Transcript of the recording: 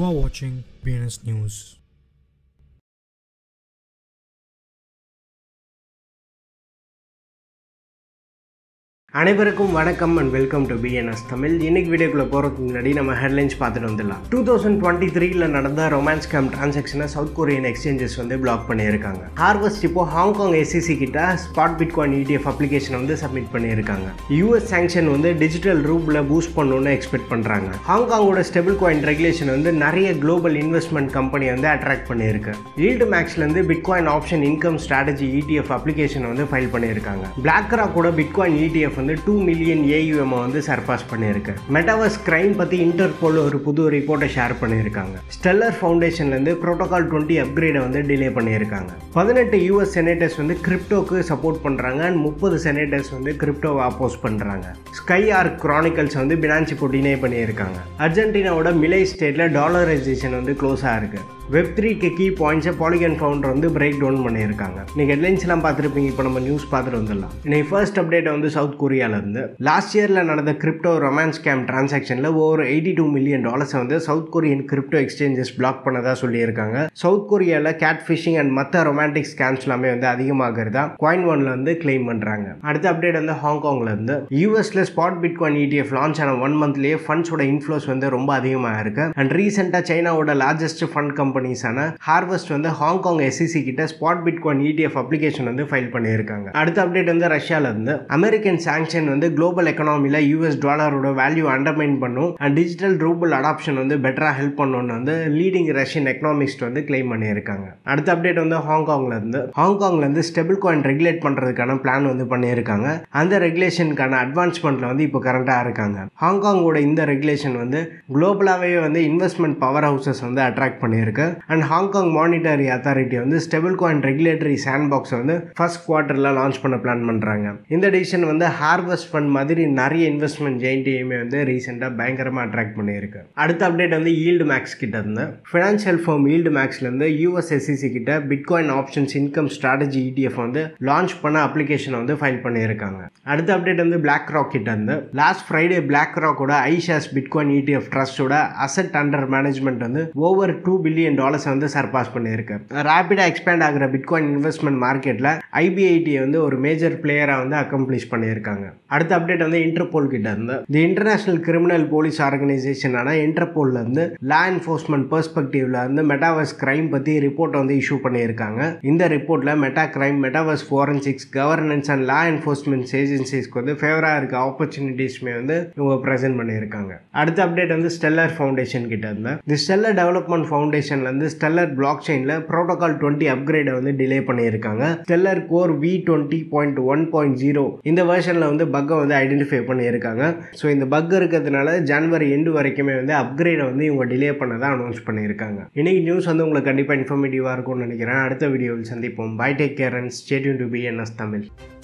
You are watching Bitbns News. அனைவருக்கும் வணக்கம் and welcome to BNS Tamil. இன்னைக்கு வீடியோக்குள்ள போகிறதுக்கு முன்னாடி நம்ம ஹெட்லைன்ஸ் பார்த்துட்டு வந்துடலாம். 2023 நடந்த ரொமான்ஸ் ஸ்கேம் டிரான்சாக்ஷனை சவுத் கொரியன் எக்ஸ்சேஞ்சஸ் பிளாக் பண்ணியிருக்காங்க. ஹார்வெஸ்ட் இப்போ ஹாங்காங் எஸ்இசி கிட்ட spot bitcoin ETF application submit பண்ணியிருக்காங்க. US sanction digital ruble boost பண்ணணும்னு எக்ஸ்பெக்ட் பண்ணுறாங்க. ஹாங்காங்கோட ஸ்டேபிள் காயின் ரெகுலேஷன் நிறைய குளோபல் இன்வெஸ்ட்மெண்ட் கம்பெனி அட்ராக்ட் பண்ணியிருக்கு. ஈல்டு மேக்ஸ்லேருந்து bitcoin option income strategy ETF application file பண்ணியிருக்காங்க. பிளாக் ராக்கோட bitcoin ETF 2 million AUM surpass பண்ணியிருக்கு. மெட்டாவர்ஸ் கிரைம் பற்றி இன்டர்போல் ஒரு புது ரிப்போர்ட்டை ஷேர் பண்ணியிருக்காங்க. ஸ்டெல்லர் ஃபவுண்டேஷன்லேருந்து புரோட்டோகால் 20 அப்கிரேடை டிலே பண்ணியிருக்காங்க. 18 US செனேட்டர்ஸ் கிரிப்டோக்கு சப்போர்ட் பண்ணுறாங்க அண்ட் 30 செனேட்டர்ஸ் கிரிப்டோவை அப்போஸ் பண்ணுறாங்க. ஸ்கை ஆர்க் கிரானிக்கல்ஸ் பினான்ஸ் இப்போ டினை பண்ணியிருக்காங்க. அர்ஜென்டினாவோட மிலை ஸ்டேட்டில் டாலரைசேஷன் க்ளோஸாக இருக்குது. Web3 கீ பாயிண்ட்ஸை பாலிகன் ஃபவுண்டர் பிரேக் டவுன் பண்ணியிருக்காங்க. நீங்கள் ஹெட்லைன்ஸ்லாம் பார்த்துருப்பீங்க. இப்போ நம்ம நியூஸ் பார்த்துட்டு வந்துடலாம். இன்னைக்கு ஃபர்ஸ்ட் அப்டேட் சவுத் கொரியாவிலேருந்து லாஸ்ட் இயரில் நடந்த கிரிப்டோ ரொமான்ஸ் ஸ்கேம் டிரான்சாக்ஷனில் over $82 million South Korean crypto exchanges block பண்ணதாக சொல்லியிருக்காங்க. சவுத் கொரியாவில் கேட் ஃபிஷிங் அண்ட் மற்ற ரொமான்டிக் ஸ்கேம்ஸ் எல்லாமே அதிகமாகிறதா Coin1 கிளைம் பண்ணுறாங்க. அடுத்த அப்டேட் ஹாங்காங்லேருந்து யூஎஸ்ல ஸ்பாட் பிட்காயின் ETF லான்ச் ஆன 1 மந்த்லேயே ஃபண்ட்ஸோட இன்ஃப்ளோஸ் ரொம்ப அதிகமாக இருக்கு. அண்ட் ரீசெண்டாக சைனாவோட லார்ஜஸ்ட் ஃபண்ட் கம்பெனிஸான ஹார்வெஸ்ட் ஹாங்காங் எஸ்இசி கிட்ட spot bitcoin ETF application file பண்ணியிருக்காங்க. அடுத்த அப்டேட் ரஷ்யால இருந்து அமெரிக்கன் சாங்ஷன் குளோபல் எக்கனாமில US டாலரோட வேல்யூ அண்டர்மைன் பண்ணும் அண்ட் டிஜிட்டல் ரூபிள் அடாப்ஷன் பெட்டரா ஹெல்ப் பண்ணணும்னு லீடிங் ரஷ்யன் எக்கனாமிஸ்ட் கிளைம் பண்ணியிருக்காங்க. அடுத்த அப்டேட் ஹாங்காங்ல இருந்து ஸ்டேபிள் காயின் ரெகுலேட் பண்றதுக்கான பிளான் பண்ணியிருக்காங்க. அந்த ரெகுலேஷனுக்கான அட்வான்ஸ்மெண்ட்ல இப்போ கரண்டா இருக்காங்க. ஹாங்காங்கோட இந்த ரெகுலேஷன் குளோபலாவே இன்வெஸ்ட்மெண்ட் பவர் ஹவுசஸ் அட்ராக்ட் பண்ணியிருக்கு. And Hong Kong monetary authority stable coin regulatory sandbox first குவார்டர்ல லான்ச் பண்ண பிளான் பண்றாங்க. இந்த டிசிஷன் ஹார்வெஸ்ட் ஃபண்ட் மாதிரி நிறைய இன்வெஸ்ட்மெண்ட் ஜெயின்டையுமே ரீசெண்டா பயங்கரமா அட்ராக்ட் பண்ணியிருக்கு. அடுத்த அப்டேட் ஈல்டு மேக்ஸ் கிட்ட இருந்து ஃபினான்ஷியல் ஃபர்ம் ஈல்டு மேக்ஸ்ல இருந்து US SEC கிட்ட bitcoin options income strategy ETF launch பண்ண அப்ளிகேஷன் ஃபைல் பண்ணியிருக்காங்க. அடுத்த அப்டேட் பிளாக் ராக் கிட்ட இருந்து லாஸ்ட் ஃப்ரைடே பிளாக் ராக்கோட iShares பிட்காயின் ETF ட்ரஸ்டோட asset under management over $2 billion surpass பண்ணியிருக்கு. ராபிடா எக்ஸ்பேண்ட் ஆகிற பிட்காயின் இன்வெஸ்ட்மெண்ட் மார்க்கெட்ல IBIT ஒரு மேஜர் பிளேயரா அக்கம்ப்ளிஷ் பண்ணியிருக்காங்க. அடுத்த அப்டேட் இன்டர்போல் கிட்ட இருந்து தி இன்டர்நேஷனல் கிரிமினல் போலீஸ் ஆர்கனைசேஷனான இன்டர்போல்ல இருந்து லா என்ஃபோர்ஸ்மெண்ட் பெர்ஸ்பெக்டிவ்ல இருந்து மெட்டாவர்ஸ் கிரைம் பத்தி ரிப்போர்ட் இஷ்யூ பண்ணியிருக்காங்க. இந்த ரிப்போர்ட்ல meta crime, metaverse forensics, governance and law enforcement ஏஜென்சிஸ்க்கு ஃபேவரா இருக்க ஆப்பர்ச்சுனிட்டிஸ்மே இவங்க பிரசன்ட் பண்ணியிருக்காங்க. அடுத்த அப்டேட் ஸ்டெல்லர் ஃபவுண்டேஷன் கிட்ட இருந்து தி ஸ்டெல்லர் டெவலப்மெண்ட் ஃபவுண்டேஷன்ல இருந்து ஸ்டெல்லர் பிளாக் செயின்ல புரோட்டோகால் 20 அப்கிரேடை டிலே பண்ணியிருக்காங்க. ஸ்டெல்லர் கோர் V20.1.0 இந்த வெர்ஷன்ல பக்கை ஐடென்டிஃபை பண்ணியிருக்காங்க. ஸோ இந்த பக் இருக்கிறதுனால ஜனவரி எண்டு வரைக்குமே அப்கிரேடை இவங்க டிலே பண்ணதான் அனௌன்ஸ் பண்ணியிருக்காங்க. இன்னைக்கு நியூஸ் உங்களுக்கு கண்டிப்பாக இன்ஃபர்மேட்டிவாக இருக்கும்னு நினைக்கிறேன். அடுத்த வீடியோவில் சந்திப்போம். Bye, take care and stay tuned to BNS Tamil.